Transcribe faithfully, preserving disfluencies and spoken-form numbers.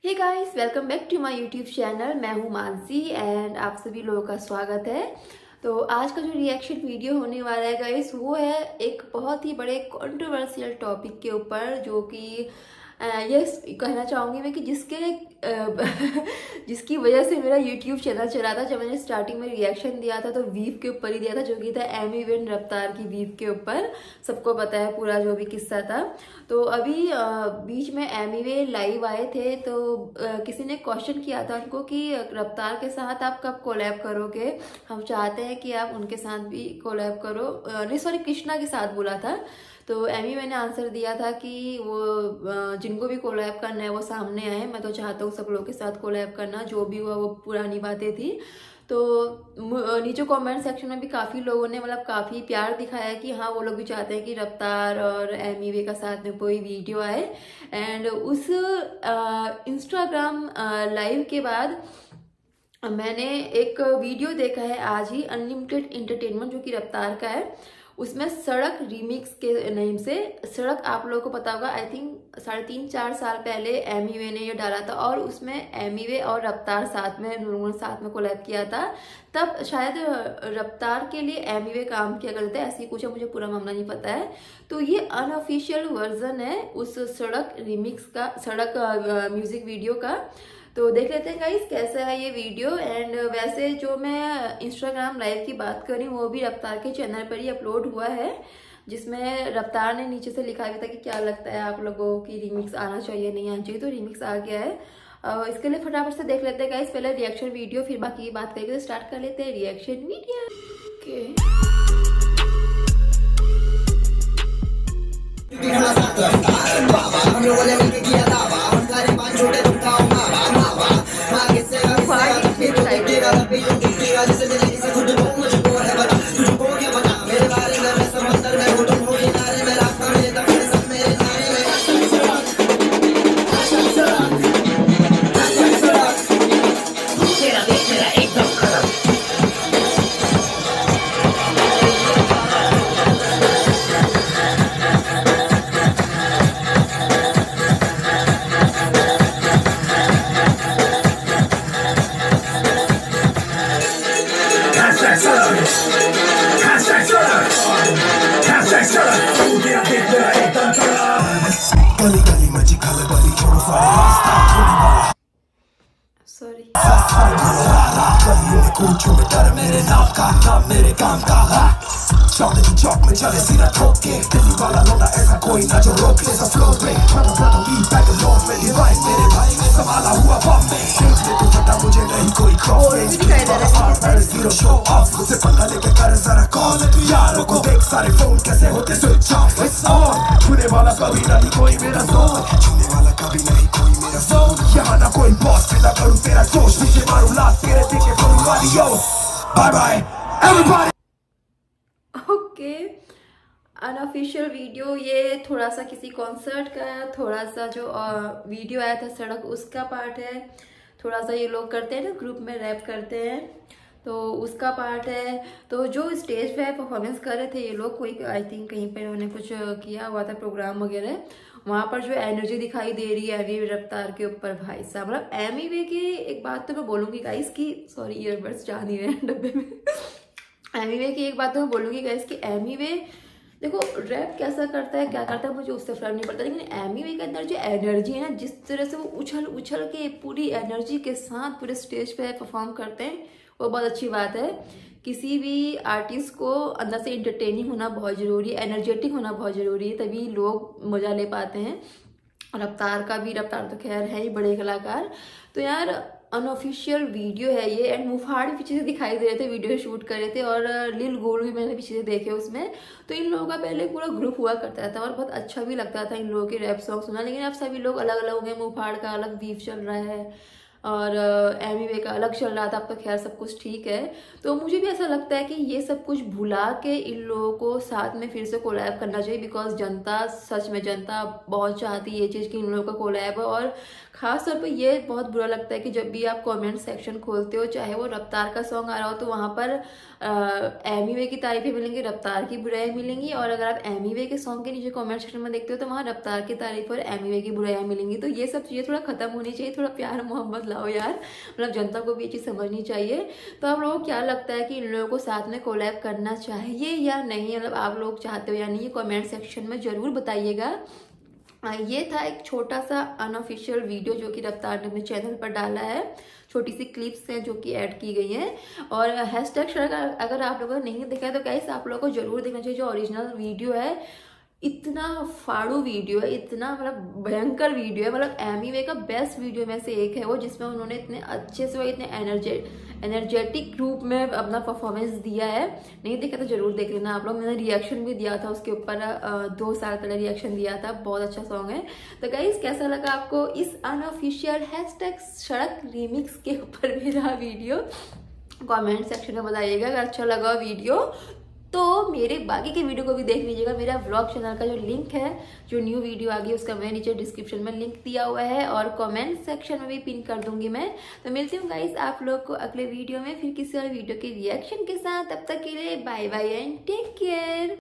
Hey guys, welcome back to my YouTube channel. मैं हूं Mansi and आप सभी लोगों का स्वागत है। तो आज का जो रिएक्शन वीडियो होने वाला है गाइस, वो है एक बहुत ही बड़े कंट्रोवर्शियल टॉपिक के ऊपर, जो कि ये कहना चाहूँगी मैं कि जिसके जिसकी वजह से मेरा यूट्यूब चैनल चला था। जब मैंने स्टार्टिंग में रिएक्शन दिया था तो वीव के ऊपर ही दिया था, जो कि था एमी विन रफ्तार की वीव के ऊपर। सबको पता है पूरा जो भी किस्सा था। तो अभी बीच में एमी वे लाइव आए थे, तो किसी ने क्वेश्चन किया था उनको कि रफ्तार के साथ आप कब कोलैब करोगे, हम चाहते हैं कि आप उनके साथ भी कोलैब करो। नहीं सॉरी, कृष्णा के साथ बोला था। तो एमी मैंने आंसर दिया था कि वो जिनको भी कोलैब करना है वो सामने आए। मैं तो चाहता हूँ सब लोगों के साथ कोलैब करना, जो भी हुआ वो पुरानी बातें थी। तो नीचे कमेंट सेक्शन में भी काफ़ी लोगों ने मतलब काफ़ी प्यार दिखाया कि हाँ वो लोग भी चाहते हैं कि रफ्तार और एमी वे का साथ में कोई वीडियो आए। एंड उस इंस्टाग्राम लाइव के बाद मैंने एक वीडियो देखा है आज ही, अनलिमिटेड इंटरटेनमेंट, जो कि रफ्तार का है। उसमें सड़क रीमिक्स के नेम से, सड़क आप लोगों को पता होगा, आई थिंक साढ़े तीन चार साल पहले एमी वे ने ये डाला था, और उसमें एमी वे और रफ्तार साथ में उन्होंने साथ में कोलैब किया था। तब शायद रफ्तार के लिए एमी वे काम किया करते थे, ऐसी कुछ है, मुझे पूरा मामला नहीं पता है। तो ये अनऑफिशियल वर्जन है उस सड़क रीमिक्स का, सड़क म्यूजिक वीडियो का। तो देख लेते हैं गाइस कैसा है ये वीडियो। एंड वैसे जो मैं इंस्टाग्राम लाइव की बात करी, वो भी रफ्तार के चैनल पर ही अपलोड हुआ है, जिसमें रफ्तार ने नीचे से लिखा भी था कि क्या लगता है आप लोगों की रिमिक्स आना चाहिए नहीं आना चाहिए। तो रिमिक्स आ गया है। uh, इसके लिए फटाफट से देख लेते हैं गाइस, पहले रिएक्शन वीडियो, फिर बाकी की बात करके तो स्टार्ट कर लेते हैं रिएक्शन वीडियो। सॉरी मेरे नाम का नाम मेरे काम का चौक की चौक में चले सीधा ठोक के, दिल्ली वाला लौटा ऐसा कोई ना जो रोक ले। सब फ्लो पे खड़ा खड़ा बीट बैक लोड में डिवाइन मेरे भाई में संभाला हुआ बम में, देख ले तो फटा मुझे नहीं कोई खौफ। जीरो शो ऑफ मुझसे पंगा लेके कर जरा कॉल, यारों को देख सारे फोन कैसे होते स्विच ऑफ। इट्स ऑन, छूने वाला कभी नहीं कोई मेरा जोन, छूने वाला कभी नहीं कोई मेरा जोन। यहाँ ना कोई बॉस, पैदा करूँ तेरा जोश, नीचे मारूँ लात तेरे पीछे करूँ आडियोस। Bye bye everybody. Okay, unofficial video ये थोड़ा सा किसी कॉन्सर्ट का, थोड़ा सा जो वीडियो आया था सड़क उसका पार्ट है, थोड़ा सा ये लोग करते हैं ना ग्रुप में रैप करते हैं तो उसका पार्ट है। तो जो स्टेज पे परफॉर्मेंस कर रहे थे ये लोग, कोई आई थिंक कहीं पे उन्होंने कुछ किया हुआ था प्रोग्राम वगैरह, वहाँ पर जो एनर्जी दिखाई दे रही है एमी रफ्तार के ऊपर, भाई साहब मतलब एमी वे की एक बात तो मैं बोलूँगी गाइस की, सॉरी ईयरबड्स जा नहीं रहे हैं डब्बे में। एमी वे की एक बात तो मैं बोलूँगी गाइस कि एमी वे देखो रैप कैसा करता है क्या करता है मुझे उससे फर्क नहीं पड़ता, लेकिन एमी वे के अंदर जो एनर्जी है ना, जिस तरह से वो उछल उछल के पूरी एनर्जी के साथ पूरे स्टेज पे परफॉर्म करते हैं, वो बहुत अच्छी बात है। किसी भी आर्टिस्ट को अंदर से इंटरटेनिंग होना बहुत ज़रूरी है, एनर्जेटिक होना बहुत ज़रूरी है, तभी लोग मज़ा ले पाते हैं। रफ्तार का भी, रफ्तार तो खैर है ही बड़े कलाकार। तो यार अनऑफिशियल वीडियो है ये, एंड मुफाड़ भी पीछे से दिखाई दे रहे थे, वीडियो शूट कर रहे थे, और लिल गोल भी मैंने पीछे से देखे उसमें। तो इन लोगों का पहले पूरा ग्रुप हुआ करता था और बहुत अच्छा भी लगता था इन लोगों के रैप सॉन्ग सुना, लेकिन अब सभी लोग अलग अलग हो गए, मुफाड़ का अलग बीफ चल रहा है, और एमी वे का अलग चल रहा था, अब तो खैर सब कुछ ठीक है। तो मुझे भी ऐसा लगता है कि ये सब कुछ भुला के इन लोगों को साथ में फिर से कोलैब करना चाहिए, बिकॉज जनता, सच में जनता बहुत चाहती है ये चीज़ कि इन लोगों का कोलैब हो। और ख़ास तौर पे ये बहुत बुरा लगता है कि जब भी आप कमेंट सेक्शन खोलते हो, चाहे वो रफ्तार का सॉन्ग आ रहा हो, तो वहाँ पर एमी वे की तारीफें मिलेंगी, रफ्तार की बुराई मिलेंगी। और अगर आप एमी वे के सॉन्ग के नीचे कमेंट सेक्शन में देखते हो तो वहाँ रफ्तार की तारीफ और एमी वे की बुराइयाँ मिलेंगी। तो ये सब चीज़ें थोड़ा खत्म होनी चाहिए, थोड़ा प्यार मोहब्बत लाओ यार, मतलब जनता को भी ये चीज़ समझनी चाहिए। तो आप लोगों को क्या लगता है कि इन लोगों को साथ में कोलैब करना चाहिए या नहीं, मतलब आप लोग चाहते हो या नहीं, ये कमेंट सेक्शन में ज़रूर बताइएगा। ये था एक छोटा सा अनऑफिशियल वीडियो जो कि रफ्तार ने अपने चैनल पर डाला है, छोटी सी क्लिप्स हैं जो कि ऐड की गई हैं। और हैशटैग सड़क अगर आप लोगों ने नहीं देखा है तो गाइस आप लोगों को जरूर देखना चाहिए। जो ओरिजिनल वीडियो है, इतना फाड़ू वीडियो है, इतना मतलब भयंकर वीडियो है, मतलब एमी वे का बेस्ट वीडियो में से एक है वो, जिसमें उन्होंने इतने अच्छे से, इतने एनर्जे एनर्जेटिक रूप में अपना परफॉर्मेंस दिया है। नहीं देखा तो जरूर देख लेना आप लोग। मैंने रिएक्शन भी दिया था उसके ऊपर, दो साल पहले रिएक्शन दिया था, बहुत अच्छा सॉन्ग है। तो गाइस कैसा लगा आपको इस अनऑफिशियल हैशटैग सड़क रीमिक्स के ऊपर मेरा वीडियो, कमेंट सेक्शन में बताइएगा। अगर अच्छा लगा वीडियो तो मेरे बाकी के वीडियो को भी देख लीजिएगा। मेरा व्लॉग चैनल का जो लिंक है, जो न्यू वीडियो आ गई उसका मैं नीचे डिस्क्रिप्शन में लिंक दिया हुआ है और कमेंट सेक्शन में भी पिन कर दूंगी मैं। तो मिलती हूँ गाइस आप लोग को अगले वीडियो में फिर किसी और वीडियो के रिएक्शन के साथ। तब तक के लिए bye bye and take care.